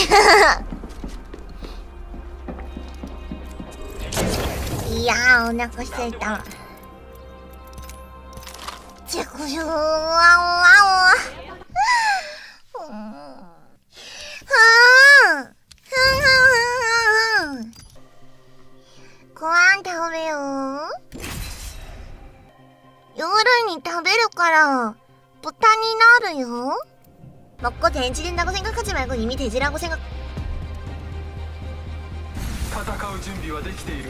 いやー、お腹すいた。チェコショー、わご飯食べよう。夜に食べるから豚になるよ。먹고 돼지된다고 생각하지 말고 이미 돼지라고 생각. 戦う準備はできている。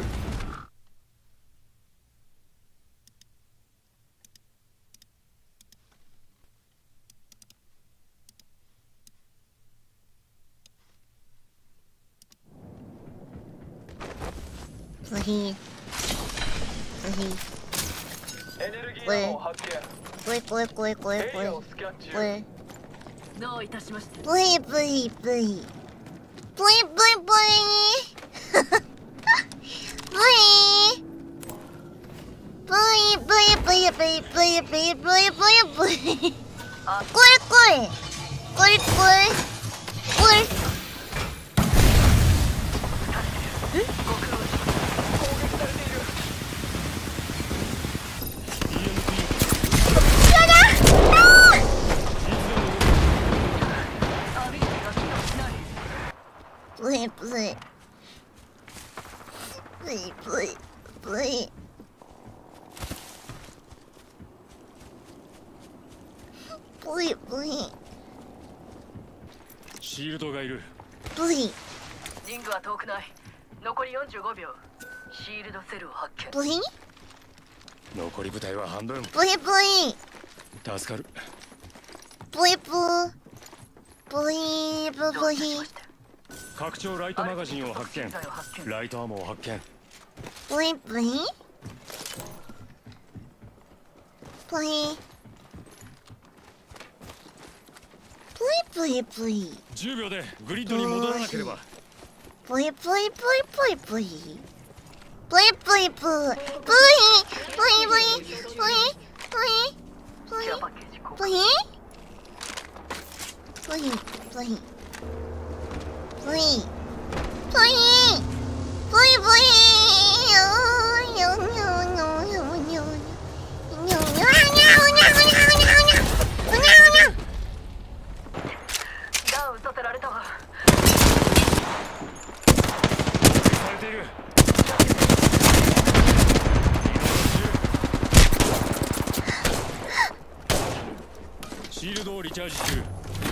ブヒブヒエネルギーを発見。 これどういたしまして。 ブヒブヒブヒブヒブヒブヒブヒブヒブヒブヒブヒブヒブヒブヒブヒこれブイブイブイブイブイブイブイシールドがいる。 ブイリングは遠くない。残り45秒。シールドセルを発見。 ブイ残り部隊は半分。 ブイブイ助かる。 ブイブブイブブイ拡張ライトマガジンを発見。ライトアモを発見。 ブイブイブイブイブイ 10秒でグリッドに戻らなければ。 ブイブイブイブイブイブイブイブイブイブイブイブイブイブイブイダウンさせられたわ。 されている。シールドをリチャージ中。